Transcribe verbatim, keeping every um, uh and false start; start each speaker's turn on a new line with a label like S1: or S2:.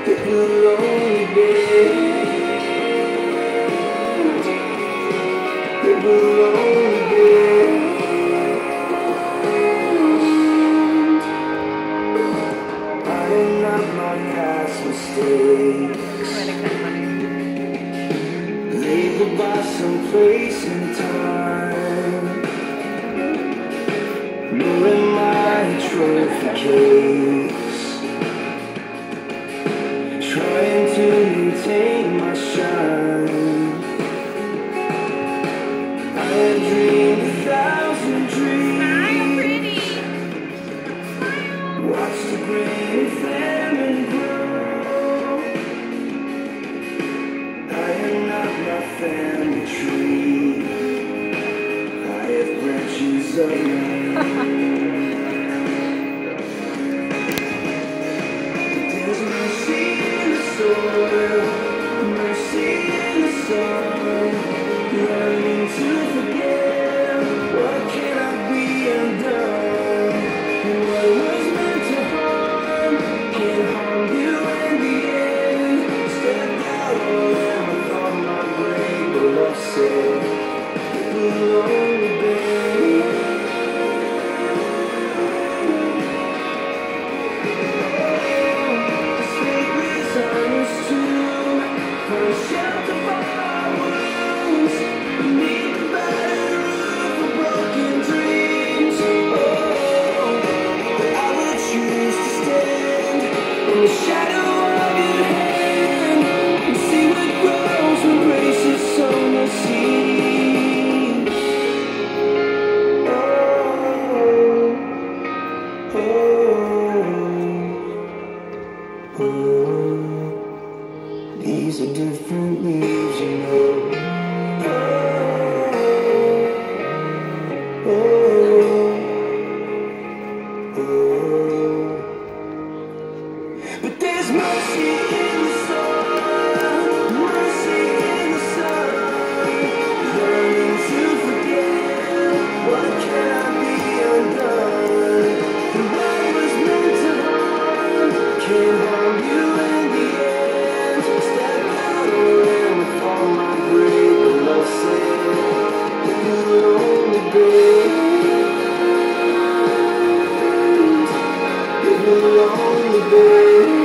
S1: It will only be, it will only be. I am not my past mistakes, labeled by some place and time. Nor am I a trophy case, trying to maintain my shine. I have dreamed a thousand dreams, watched the grain of famine grow. I am not my family tree, I have branches of my own. There's mercy in the soil, mercy in the sun, learning to forget. What can I be undone? And what was meant to harm can't harm you in the end. Stepped out on them, I thought my brain, but love said it will only be. Shelter for our wounds, beneath the battered roof of broken dreams. Oh, but I will choose to stand in the shadow of your hand and see what grows when grace is sown the seed. Oh, oh, oh. These are different leaves, you know. Oh, oh, oh. But there's mercy in the sun, mercy in the sun. Learning to forget, what can I be undone? And what was meant to harm can't harm you in the end. Step out on them with all my brave, but love said it will only be, it will only be.